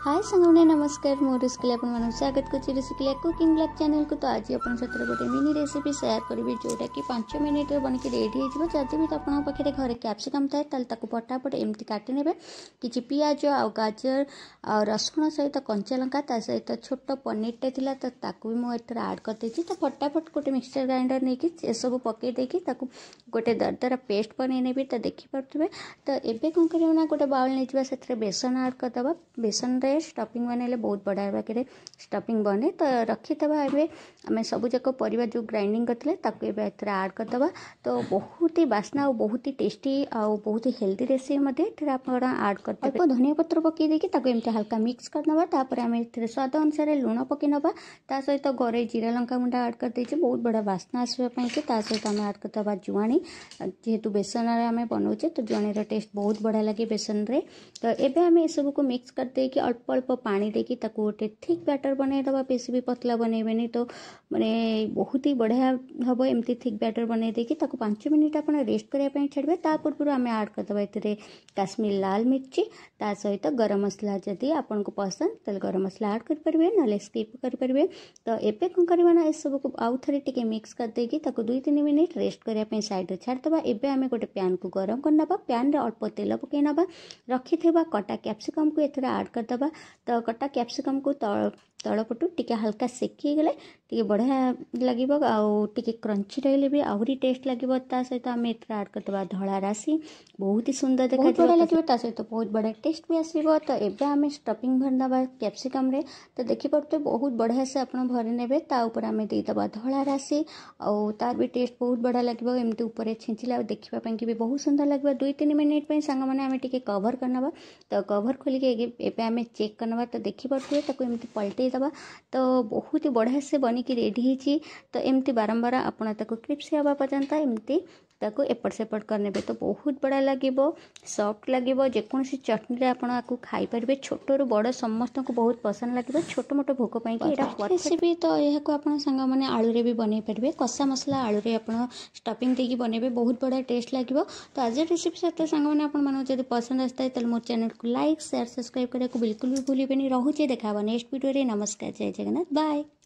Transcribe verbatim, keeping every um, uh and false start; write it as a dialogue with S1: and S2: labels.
S1: हाय सांगने नमस्कार मो रुसिकुल्या अपन स्वागत कर रुसिकुल्या कुकिंग ब्लॉग चैनल को। तो आज अपन सतरे गोटे मिनी रेसिपी शेयर करी जोटा कि पांच मिनिट बनिक रेडी हो। जदि भी आप पाखे घर कैप्सिकम थाए ताकू फटाफट एमती काटि ने कि पियाज आ गाजर आ रसुण सहित कंचा लंका ता सहित छोट पनीरटे थिला तो ताकू भी मुझे आड कर देछि। तो फटाफट गोटे मिक्सचर ग्राइंडर नहीं सब पकई देकी ताकू गोटे दरदरा पेस्ट बन नेबी। तो देखि पारे तो एबे कौन करना गोटे बाउल नहीं से बेसन आड करदे। बेसन रे स्टफिंग बनैले बहुत बढ़िया बाकी स्टफिंग बने। तो रखीदबा एबे आम सब जाक परिवा जो ग्राइंडिंग करते ताकू एबे एथरे ऐड करदबा। तो बहुत ही बास्ना और बहुत ही टेस्टी और बहुत ही हेल्दी रेसिपी आप ऐड करते अल्प धनिया पत्र पकई देकी ताकू एमती हल्का मिक्स करदबा। तापर आम एथरे स्वाद अनुसार लुण पकई नबा। ता सहित गरे जीरा लंका गुंडा ऐड कर देछि बहुत बढ़िया बास्ना आसवाई कि। ता सहित आम ऐड करदबा जुआणी जेहेतु बेसन आम बनाऊे तो जुआणी टेस्ट बहुत बढ़िया लगे बेसन रे। तो एबे आम ए सब को मिक्स कर देकी अल्प अल्प पानी देकी ताकू गोटे थिक बैटर बनईदबा। बेसी भी पतला बनइबेनी तो माने बहुत ही बढ़िया हम एमती थिक बैटर बनई देकी ताकू पांच मिनिट आप रेस्ट करने छाड़े। ता पूर्व आम ऐड करदबा एथिरे काश्मीर लाल मिर्ची ता सहित गरम मसला जदि आपन को पसंद तो गरम मसला ऐड कर परिबे ना स्किप कर परिबे। तो एबे कोन करबा ना ए सब को आउ थरे टिके मिक्स कर देकी ताकू दुई तीन मिनिट रेस्ट करने साइड रे छाड़दबा। एबे आम गोटे पैन को गरम करनबा। पैन रे अल्प तेल पकई नबा। रखिथिबा कटा कैप्सिकम को एथरे ऐड करदबा। तो कटा कैप्सिकम को तल तलपटू टिके हल्का सेकी गले टिके बढ़िया लगे आउे क्रंची रही भी आहरी टेस्ट लगे। ता सहित आम एथरे ऐड करदबा धला राशि बहुत ही सुंदर देखा बढ़िया लगे। ता सहित बहुत बढ़िया टेस्ट भी आसो। तो एबे आम स्टफिंग भरदबा कैप्सिकम रे। तो देखि पारे बहुत बढ़िया से आप भरी ने। ता ऊपर आम देदबा धला राशि और तार भी टेस्ट बहुत बढ़िया लगे। एमती ऊपर छिंचिला देखापी कि भी बहुत सुंदर लगे। दुई तीन मिनिट सांग मैंने आम टे कवर करनबा। तो कवर खोलिक एबे आम चेक करनबा। तो देखि पारे ताकू एमती पलटई दबा। तो बहुत ही बढ़िया से बनिक रेडी होती। तो एमती बारंबार आपड़ ताकू क्रिप्सी हवा पर्यंत एमती ताकू एपट सेपट करने। तो बहुत बढ़िया लगे सॉफ्ट लगे जेकोसी चटनी आपको खाई पारे। छोट रू बड़ समस्त को बहुत पसंद लगे छोट मोट भोक रेसिपी। तो यह आप सांग मैंने आलू भी बनई पारे कषा मसला आलू आप स्टफिंग देकी बनइबे बहुत बढ़िया टेस्ट लगे। तो आज रेसिपी सहित सांग मैंने आपको पसंद आए तो मो चैनल को लाइक शेयर सब्सक्राइब करने को बिल्कुल भी भूलिए। रोचे देखा नेक्स्ट वीडियो रे। नमस्कार जय जगन्नाथ बाय।